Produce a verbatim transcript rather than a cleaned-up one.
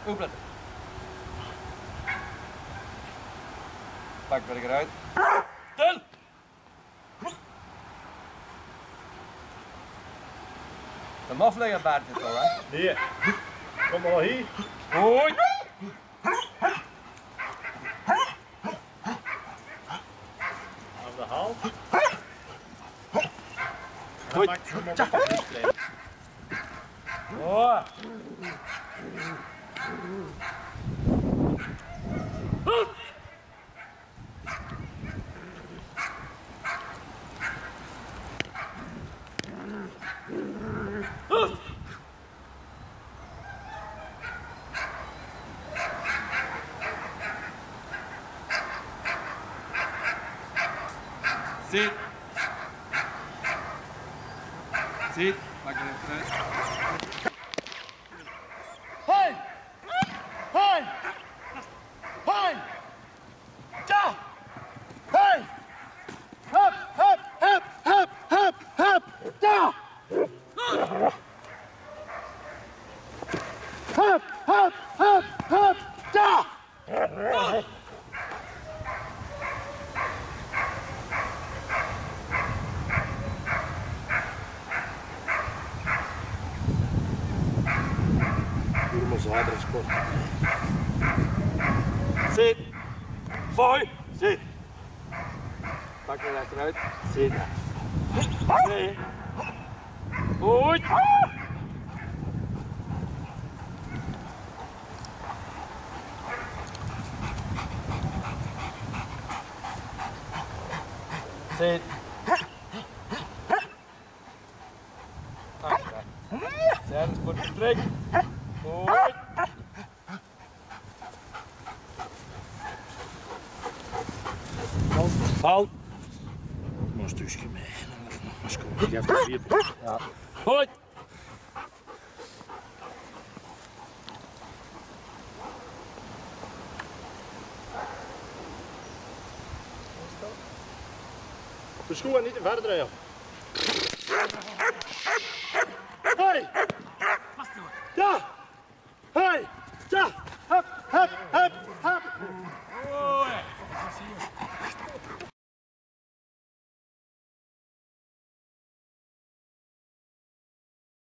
Opletten. Pak weer eruit. Stil! De maflegger baart het al, hè? Nee. Kom maar hier. Hoi! Aan de haal. Goed. Maak je hem op de klein. Oh. Zit. Zit. Maak er even uit. Hoi! Hoi! Hoi! Ja! Hoi! Hup, hup, hup, hup, hup, hup! Ja! Hup, hup, hup, hup! Ja! Helemaal zwaardere sport. Zit. Fooi. Zit. Pak er achteruit. Zit. Nee. Hoi. Zit. Achteruit. Zijn sport vertrek. Hoi. Halt. Nog een stukje mee. Nog eens komen. Ik heb het vier. Ja. Hoi. De schoen niet te verder draaien.